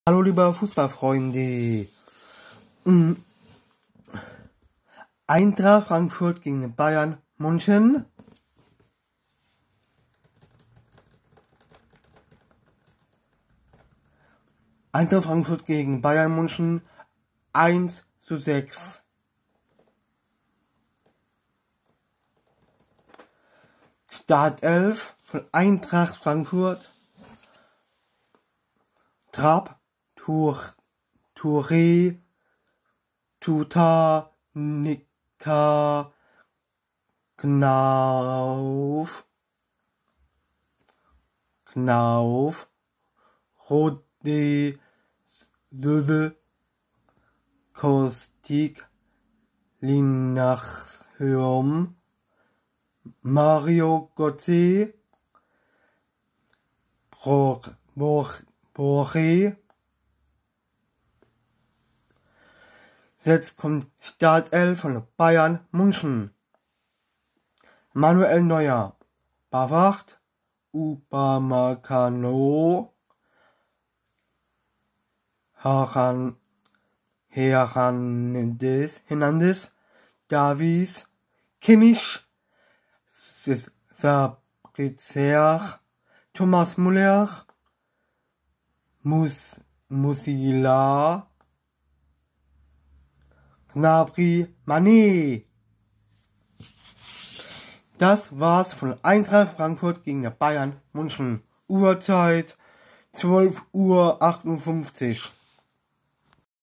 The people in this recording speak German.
Hallo liebe Fußballfreunde. Eintracht Frankfurt gegen Bayern München. Eintracht Frankfurt gegen Bayern München 1:6. Startelf von Eintracht Frankfurt: Trapp, Touré, Tuta, Nika, Knauf, Rode, Löwe, Kostik, Linachium, Mario Götze, Boré. Jetzt kommt Startelf von Bayern München: Manuel Neuer, Pavard, Upamecano, Hernandez, Davies, Kimmich, Sabitzer, Thomas Müller, Musiala, Gnabry, Mané. Das war's von Eintracht Frankfurt gegen Bayern München. Uhrzeit 12:58 Uhr.